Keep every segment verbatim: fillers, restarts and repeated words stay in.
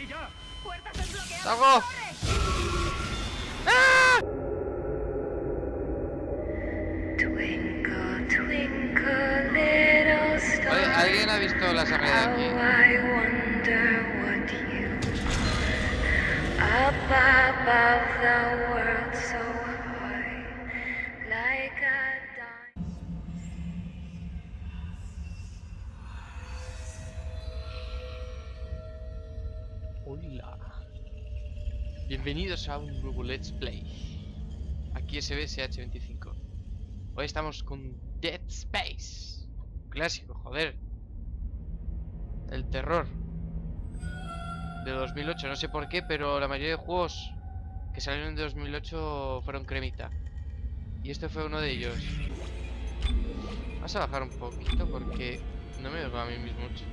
ahí ya! ¡Puertas desbloqueadas! ¡Salgo! ¡Ah! Twinkle, twinkle, little star. Oye, ¿alguien ha visto la sangre de aquí? How I wonder what you up above the world so high, like a diamond. Hola. Bienvenidos a un nuevo Let's Play. Aquí S B S H veinticinco. Hoy estamos con Dead Space. Clásico, joder. El terror de dos mil ocho, no sé por qué, pero la mayoría de juegos que salieron de dos mil ocho fueron cremita. Y este fue uno de ellos. Vamos a bajar un poquito porque no me oigo a mí mismo mucho.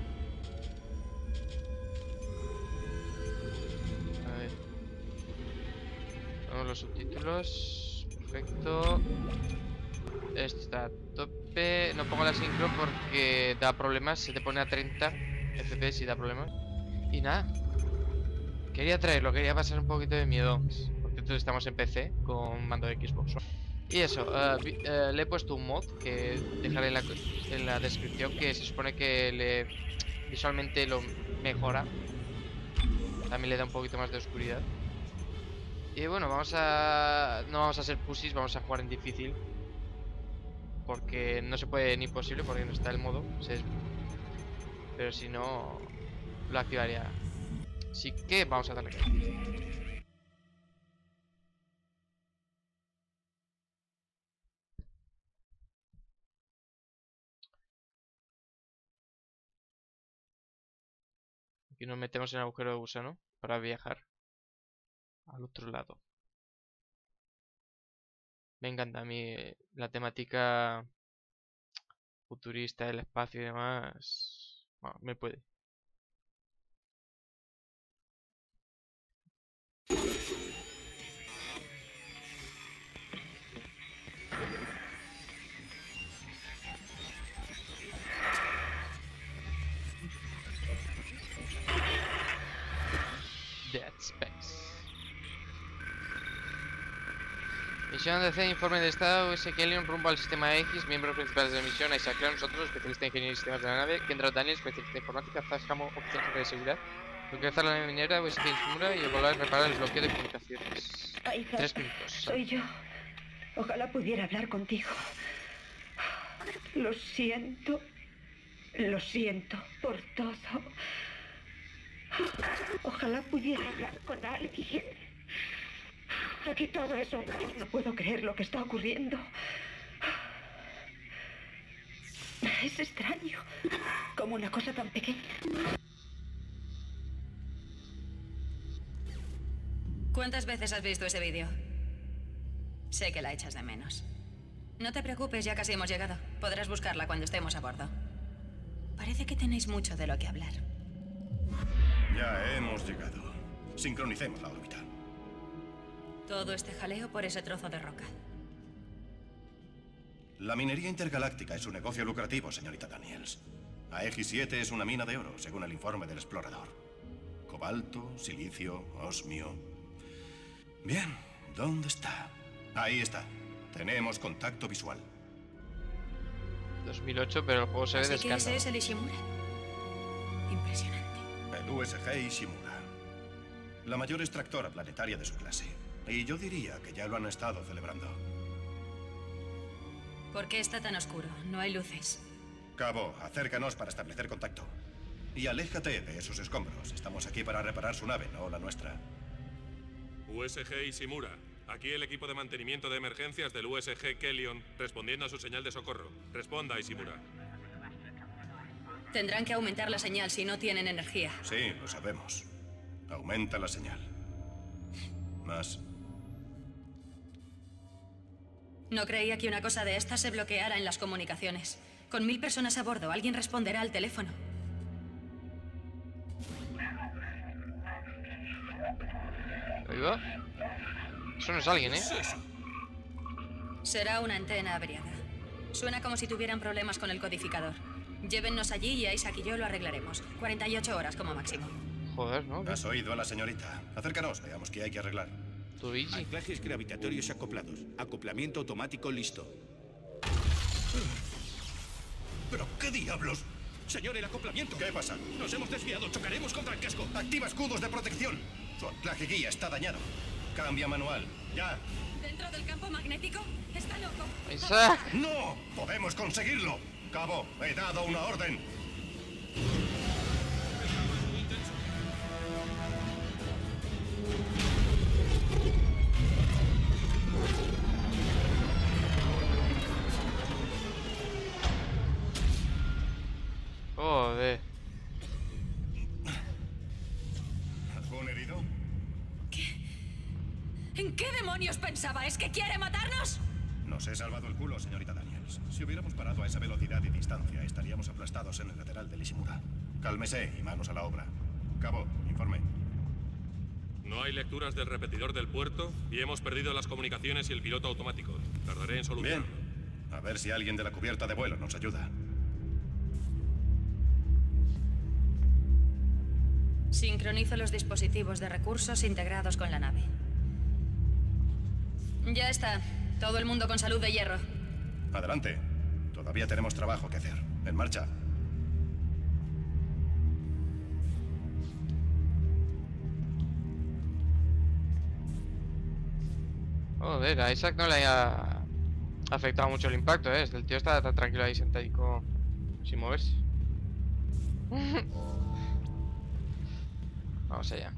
A ver. Vamos los subtítulos. Perfecto. Esto está a tope. No pongo la sincro porque da problemas. Se te pone a treinta F P S y da problemas. Y nada. Quería traerlo, quería pasar un poquito de miedo. Porque todos estamos en P C con mando de Xbox. Y eso, uh, uh, le he puesto un mod que dejaré en la, en la descripción, que se supone que le visualmente lo mejora. También le da un poquito más de oscuridad. Y bueno, vamos a... no vamos a ser pussies, vamos a jugar en difícil. Porque no se puede ni posible, porque no está el modo. Se... Pero si no, lo activaría. Así que vamos a darle caña. Aquí nos metemos en el agujero de gusano para viajar al otro lado. Me encanta a mí la temática futurista del espacio y demás. Bueno, me puede. Dead Space. Misión D C, informe de estado, U S Kellion rumbo al sistema X, miembros principales de la misión, Isaac Clarke, nosotros, especialista en ingeniería y sistemas de la nave, Kendra Daniel, especialista en informática, Zashamo, oficial jefe de seguridad, localizar la nave minera, U S K Ishimura y volar a reparar el bloqueo de comunicaciones. Aiza, Tres minutos. soy yo. Ojalá pudiera hablar contigo. Lo siento. Lo siento por todo. Ojalá pudiera hablar con alguien. Aquí todo eso. No puedo creer lo que está ocurriendo. Es extraño. Como una cosa tan pequeña. ¿Cuántas veces has visto ese vídeo? Sé que la echas de menos. No te preocupes, ya casi hemos llegado. Podrás buscarla cuando estemos a bordo. Parece que tenéis mucho de lo que hablar. Ya hemos llegado. Sincronicemos la órbita. Todo este jaleo por ese trozo de roca. La minería intergaláctica es un negocio lucrativo, señorita Daniels. Aegis siete es una mina de oro, según el informe del explorador. Cobalto, silicio, osmio. Bien, ¿dónde está? Ahí está. Tenemos contacto visual. dos mil ocho, pero el juego se ve de Así que ese escándalo. es el Ishimura. Impresionante. El U S G Ishimura. La mayor extractora planetaria de su clase. Y yo diría que ya lo han estado celebrando. ¿Por qué está tan oscuro? No hay luces. Cabo, acércanos para establecer contacto. Y aléjate de esos escombros. Estamos aquí para reparar su nave, no la nuestra. U S G Ishimura. Aquí el equipo de mantenimiento de emergencias del U S G Kellion, respondiendo a su señal de socorro. Responda, Ishimura. Tendrán que aumentar la señal si no tienen energía. Sí, lo sabemos. Aumenta la señal. Más. No creía que una cosa de estas se bloqueara en las comunicaciones. Con mil personas a bordo, alguien responderá al teléfono. Ahí va. Eso no es alguien, ¿eh? Será una antena averiada. Suena como si tuvieran problemas con el codificador. Llévennos allí y Isaac y yo lo arreglaremos. cuarenta y ocho horas como máximo. Joder, ¿no? Has oído a la señorita. Acércanos, veamos qué hay que arreglar. Luigi. Anclajes gravitatorios acoplados. Acoplamiento automático listo. ¿Pero qué diablos? Señor, el acoplamiento. ¿Qué pasa? Nos hemos desviado. Chocaremos contra el casco. Activa escudos de protección. Su anclaje guía está dañado. Cambia manual. Ya. ¿Dentro del campo magnético? Está loco. Isaac. ¡No! ¡Podemos conseguirlo! Cabo, he dado una orden. Joder. ¿Algún herido? ¿En qué demonios pensaba? ¿Es que quiere matarnos? Nos he salvado el culo, señorita Daniels. Si hubiéramos parado a esa velocidad y distancia, estaríamos aplastados en el lateral del Ishimura. Cálmese y manos a la obra. Cabo, informe. No hay lecturas del repetidor del puerto y hemos perdido las comunicaciones y el piloto automático. Tardaré en solucionarlo. Bien. A ver si alguien de la cubierta de vuelo nos ayuda. Sincronizo los dispositivos de recursos integrados con la nave. Ya está. Todo el mundo con salud de hierro. Adelante. Todavía tenemos trabajo que hacer. En marcha. Joder, a Isaac no le haya afectado mucho el impacto, ¿eh? El tío está tan tranquilo ahí sentadico sin moverse. Vamos allá.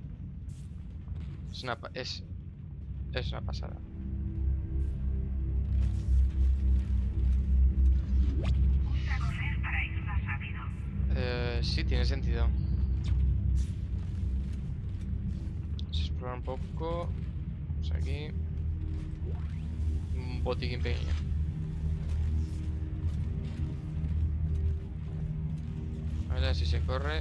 Es una pa es es una pasada. Eh, sí, tiene sentido. Vamos a explorar un poco. Vamos aquí. Un botiquín pequeño. A ver si se corre.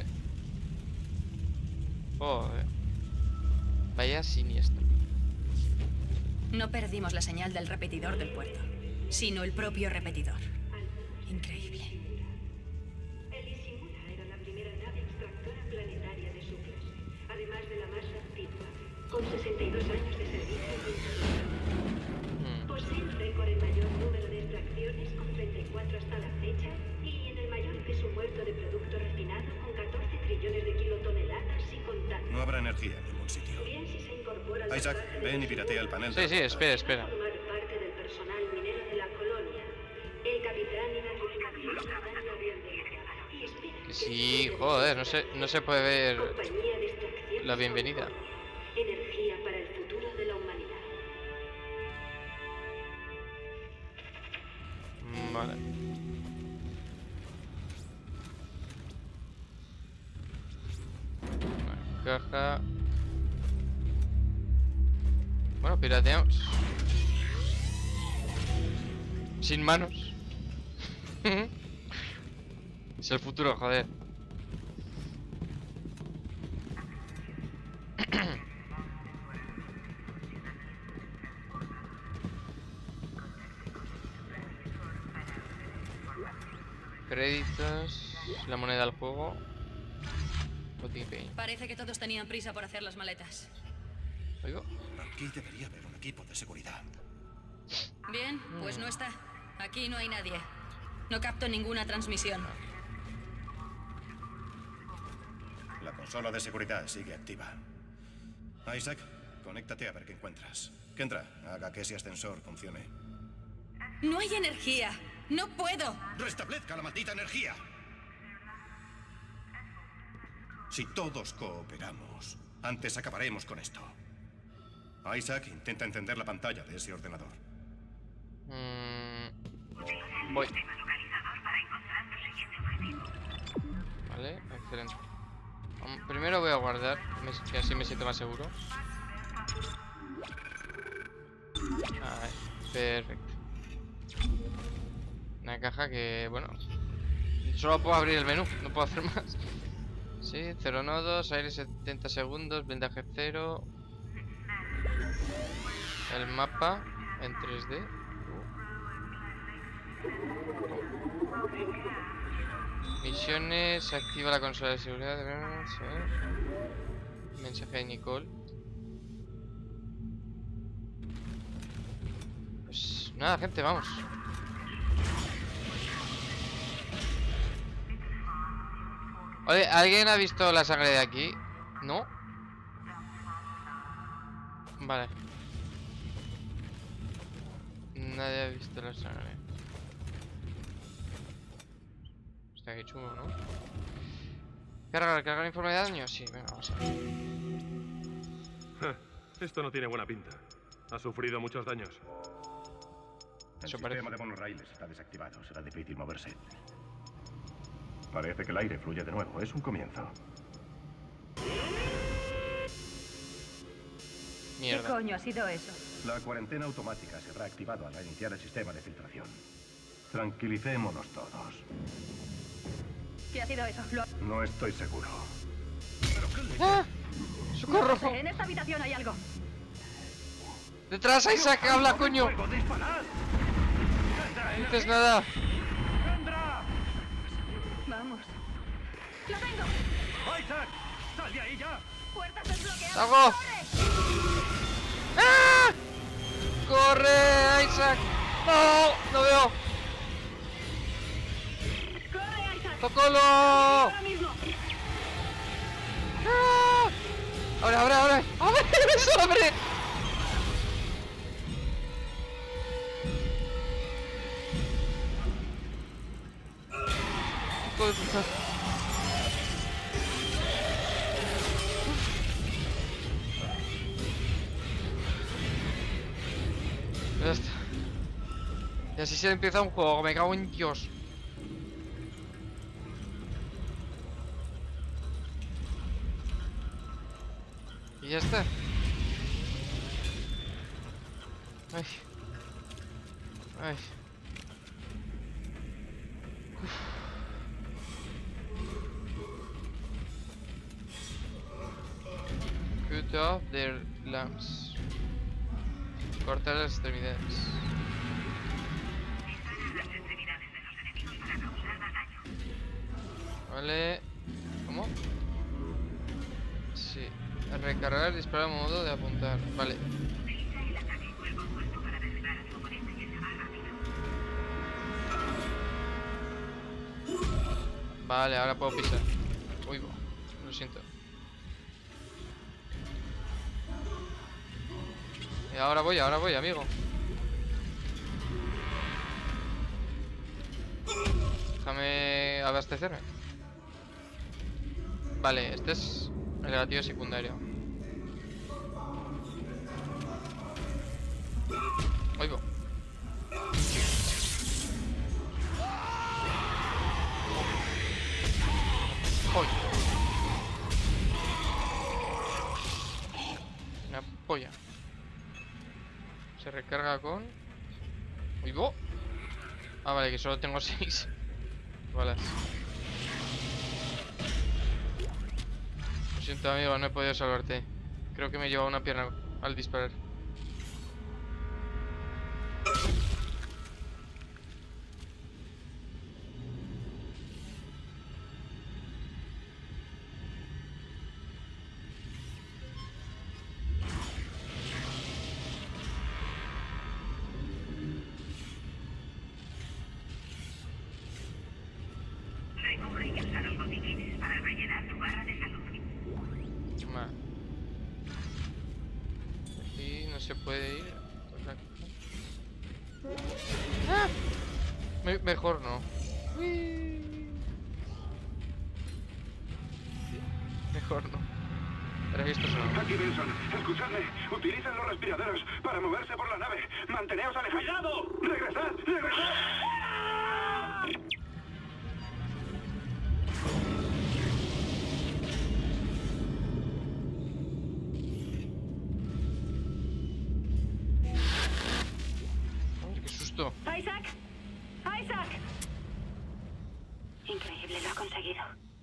Joder. Vaya siniestro. No perdimos la señal del repetidor del puerto, sino el propio repetidor. Increíble. El Ishimura era la primera nave extractora planetaria de su clase, además de la más antigua, con sesenta y dos años de servicio internacional. Hmm. Posee el récord en mayor número de extracciones, con treinta y cuatro hasta la fecha, y en el mayor peso muerto de producto refinado, con catorce trillones de kilotoneladas y contando. No habrá energía en ningún sitio. Bien si se incorpora al Isaac, traje de ven y piratea el panel. Sí, sí, espera, espera. formar parte del personal minero de la colonia. El capitán y la tripulación darán la bienvenida. Y espera Que sí, joder, no se, no se puede ver compañía de extracción la bienvenida. energía para el futuro de la humanidad. Mm, Vale. Una caja. Bueno, pirateamos. Sin manos. Es el futuro, joder. Créditos. La moneda del juego. Botiquín pequeño. Parece que todos tenían prisa por hacer las maletas. Oigo. Aquí debería haber un equipo de seguridad. Bien, pues no está. Aquí no hay nadie. No capto ninguna transmisión. La consola de seguridad sigue activa. Isaac, conéctate a ver qué encuentras. Kendra, haga que ese ascensor funcione. No hay energía. No puedo. ¡Restablezca la maldita energía! Si todos cooperamos, antes acabaremos con esto. Isaac, intenta encender la pantalla de ese ordenador. Mm, voy. Vale, excelente. Um, primero voy a guardar, me- que así me siento más seguro. Ahí, perfecto. Una caja que, bueno, solo puedo abrir el menú, no puedo hacer más. Sí, cero nodos, aire setenta segundos, blindaje cero. El mapa en tres D. Misiones, activa la consola de seguridad. Sí. Mensaje de Nicole. Pues nada, gente, vamos. Oye, ¿alguien ha visto la sangre de aquí? ¿No? Vale. Nadie ha visto la sangre. Está que chungo, ¿no? ¿Cargar, cargar informe de daño? Sí, venga, vamos a ver. Esto no tiene buena pinta. Ha sufrido muchos daños. El Eso sistema parece. de monorraíles está desactivado. Será difícil moverse. Parece que el aire fluye de nuevo. Es un comienzo. ¿Qué Mierda. coño ha sido eso? La cuarentena automática se habrá activado al reiniciar el sistema de filtración. Tranquilicémonos todos. ¿Qué ha sido eso? Lo... No estoy seguro. ¡Ah! ¡Socorro! No sé, en esta habitación hay algo. ¡Detrás, Isaac! ¡Habla, coño! No dices nada. Vamos. ¡Lo tengo! ¡Isaac! ¡Sal de ahí ya! ¡Puertas desbloqueadas! ¡Salgo! ¡Ah! ¡Corre, Isaac! ¡No! ¡No veo! ¡Corre, Isaac! ¡Socorro! ¡Ahora mismo! ¡Ah! ¡Abre, abre, abre! ¡Abre! ¡Eso, abre! Hijo de puta. Ya está. Y así se empieza un juego, me cago en Dios. Y ya está. Ay. Ay. Cut off their lamps. Cortar las extremidades. Vale. ¿Cómo? Sí. Recargar, disparar a modo de apuntar. Vale. Vale, ahora puedo pisar. Uy, lo siento. Y ahora voy, ahora voy, amigo. Déjame abastecerme. Vale, este es el gatillo secundario. Oigo. Joder. Una polla. Se recarga con... Oigo. Ah, vale, que solo tengo seis balas. Lo siento, amigo, no he podido salvarte. Creo que me he llevado una pierna al disparar. Aquí no se puede ir. ¡Ah! Me mejor no. Mejor no. Pero esto no. Aquí Benson, escuchadme. Utilicen los respiradores para moverse por la nave. Manteneos alejados. ¡Cuidado! ¡Regresad! ¡Regresad! ¡Qué susto! ¡Isaac! ¡Isaac! Increíble, lo ha conseguido.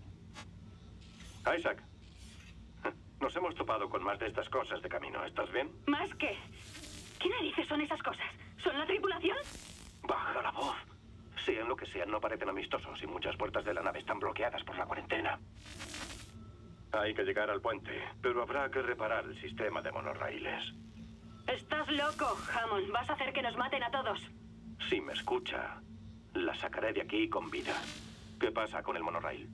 Isaac. Nos hemos topado con más de estas cosas de camino. ¿Estás bien? ¿Más qué? ¿Qué narices son esas cosas? ¿Son la tripulación? Baja la voz. Sean lo que sean, no parecen amistosos y muchas puertas de la nave están bloqueadas por la cuarentena. Hay que llegar al puente, pero habrá que reparar el sistema de monorraíles. Estás loco, Hammond. Vas a hacer que nos maten a todos. Si me escucha, la sacaré de aquí con vida. ¿Qué pasa con el monorraíl?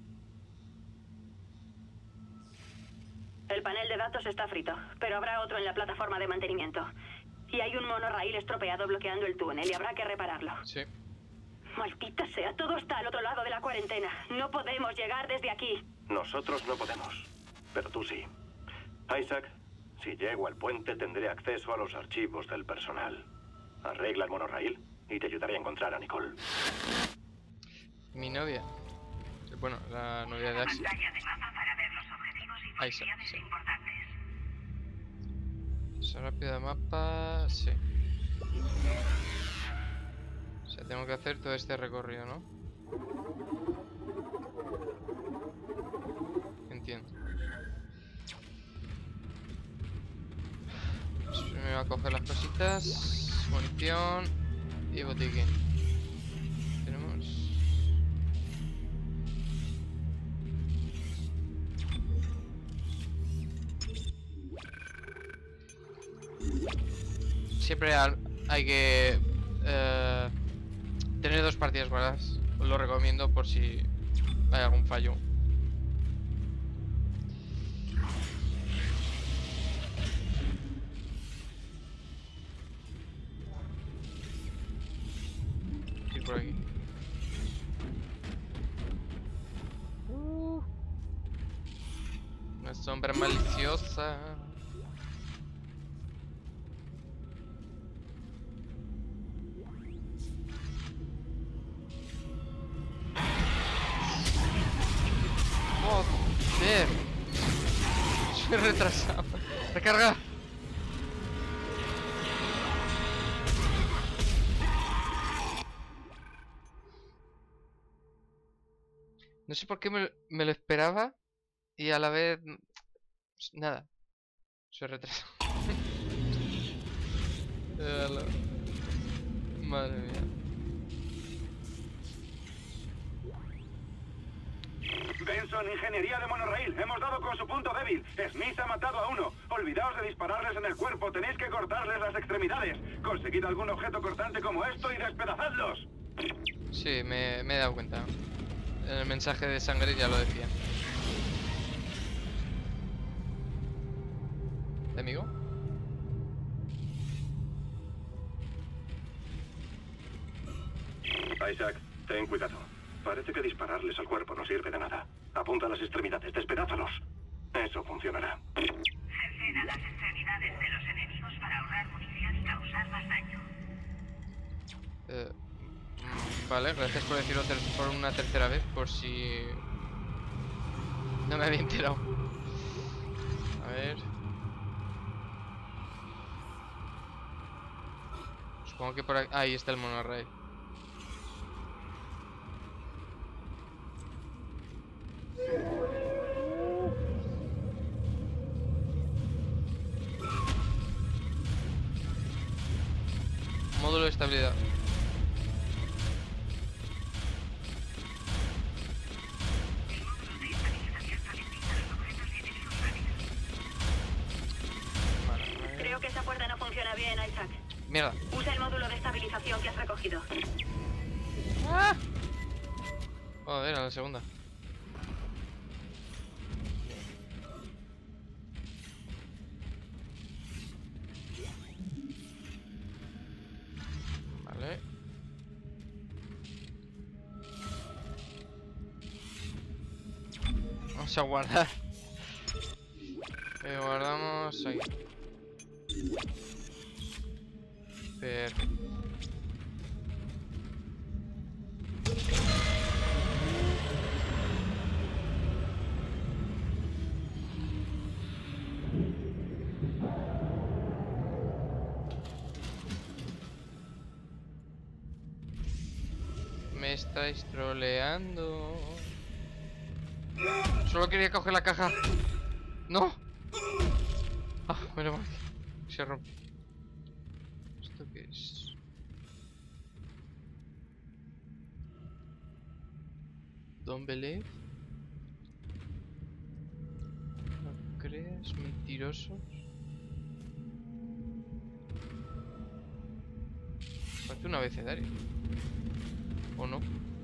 El panel de datos está frito, pero habrá otro en la plataforma de mantenimiento. Y hay un monorraíl estropeado bloqueando el túnel y habrá que repararlo. Sí. Maldita sea, todo está al otro lado de la cuarentena. No podemos llegar desde aquí. Nosotros no podemos, pero tú sí. Isaac, si llego al puente tendré acceso a los archivos del personal. Arregla el monorraíl y te ayudaré a encontrar a Nicole. Mi novia. Bueno, la novia de Axel. Isaac, sí. Esa rápida mapa, sí. O sea, tengo que hacer todo este recorrido, ¿no? Entiendo. Pues me va a coger las cositas, munición y botiquín. Tenemos... Siempre hay que eh, tener dos partidas guardadas. Os lo recomiendo por si hay algún fallo. Ir por aquí. Uh, una sombra maliciosa. Joder. Soy retrasado. Recarga. No sé por qué me, me lo esperaba y a la vez... Nada. Soy retrasado. Madre mía. Benson, ingeniería de monorraíl. Hemos dado con su punto débil. Smith ha matado a uno. Olvidaos de dispararles en el cuerpo. Tenéis que cortarles las extremidades. Conseguid algún objeto cortante como esto y despedazadlos. Sí, me, me he dado cuenta. En el mensaje de sangre ya lo decía. ¿De amigo? Isaac, ten cuidado. Parece que dispararles al cuerpo no sirve de nada. Apunta a las extremidades, despedázalos. Eso funcionará. Cercena las extremidades de los enemigos para ahorrar munición y causar más daño. Eh, vale, gracias por decirlo ter por una tercera vez, por si... No me había enterado. A ver... Supongo que por aquí... Ahí está el monorraíl. Módulo de estabilidad. Creo que esa puerta no funciona bien, Isaac. Mierda. Usa el módulo de estabilización que has recogido. ¡Ah! Joder, a la segunda. Vale. Vamos a guardar. Eh, guardamos aquí. Perfecto. Me estáis troleando. Solo quería coger la caja. No. Ah, menos mal que se rompe. ¿Esto qué es? Don't believe. No crees, mentirosos. Parece un abecedario. ¿O no?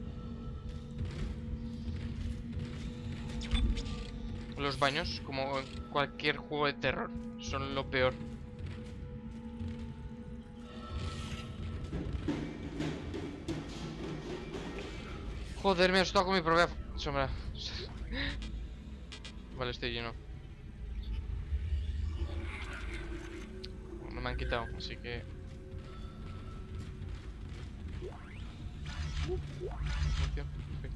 Los baños, como en cualquier juego de terror, son lo peor. Joder, me he asustado con mi propia sombra. Vale, estoy lleno. No me han quitado, así que... Perfecto.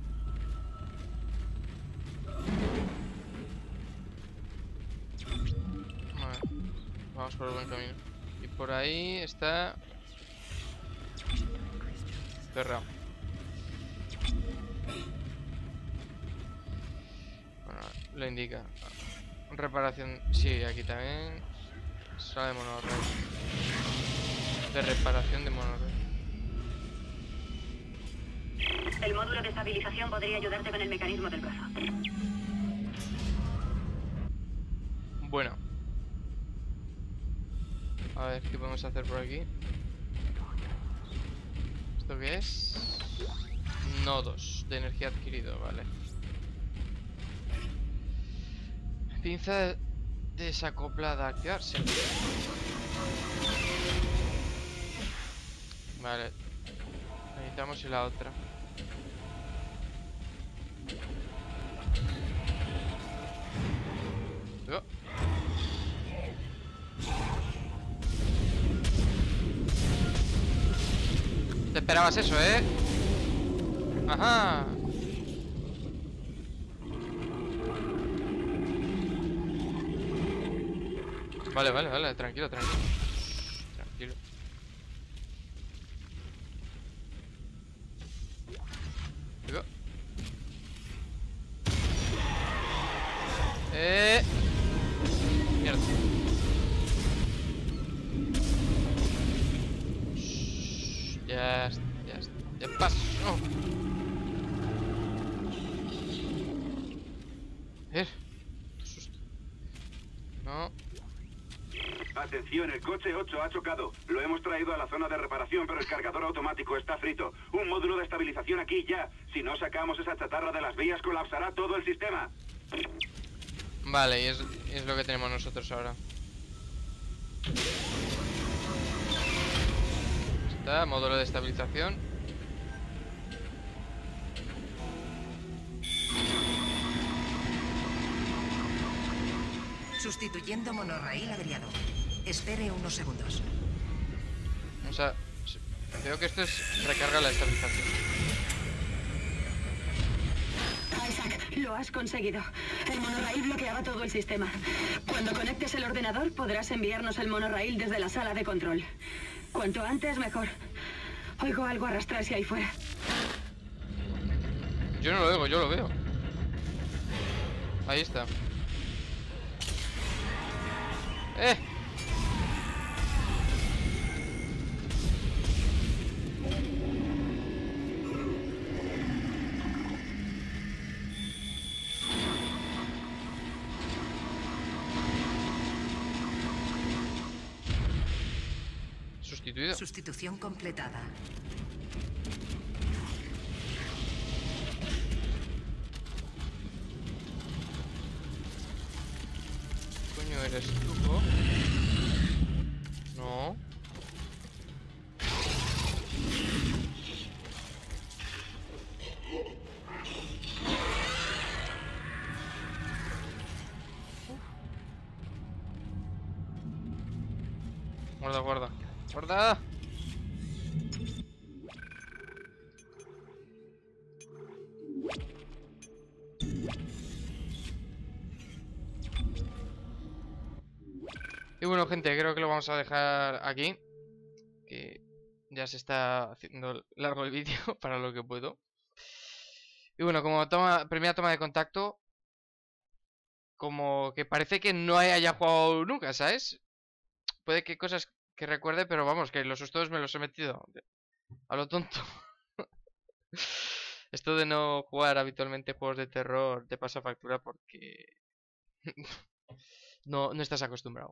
Vale, vamos por el buen camino. Y por ahí está... cerrado. Bueno, lo indica. Reparación... Sí, aquí también. Sala de monorraíl. De reparación de monorraíl. El módulo de estabilización podría ayudarte con el mecanismo del brazo. Bueno. A ver, ¿qué podemos hacer por aquí? ¿Esto qué es? Nodos de energía adquirido, vale. Pinza desacoplada, activarse. Vale. Necesitamos la otra. Oh. Te esperabas eso, ¿eh? Ajá. Vale, vale, vale, tranquilo, tranquilo. Tranquilo. Digo. Eh. Mierda. Shh, ya está, ya está. Ya pasó. Eh. Qué susto. No. Atención, el coche ocho ha chocado. Lo hemos traído a la zona de reparación, pero el cargador automático está frito. Un módulo de estabilización aquí ya. Si no sacamos esa chatarra de las vías, colapsará todo el sistema. Vale, y es, es lo que tenemos nosotros ahora. Está, módulo de estabilización. Sustituyendo monorraíl averiado. Espere unos segundos. O sea, creo que esto es recarga la estabilización. Isaac, lo has conseguido. El monorraíl bloqueaba todo el sistema. Cuando conectes el ordenador podrás enviarnos el monorraíl desde la sala de control. Cuanto antes, mejor. Oigo algo arrastrarse ahí fuera. Yo no lo oigo, yo lo veo. Ahí está. ¡Eh! Sustituido. Sustitución completada. Coño, eres tú, ¿no? No. Guarda, guarda. ¡Guarda! Y bueno, gente, creo que lo vamos a dejar aquí. Que ya se está haciendo largo el vídeo para lo que puedo. Y bueno, como toma, primera toma de contacto, como que parece que no haya jugado nunca, ¿sabes? Puede que cosas que recuerde, pero vamos, que los sustos me los he metido a lo tonto. Esto de no jugar habitualmente juegos de terror te pasa factura porque no, no estás acostumbrado.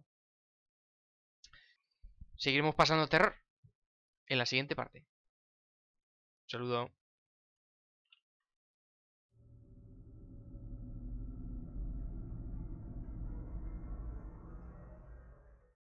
Seguiremos pasando terror en la siguiente parte. Un saludo.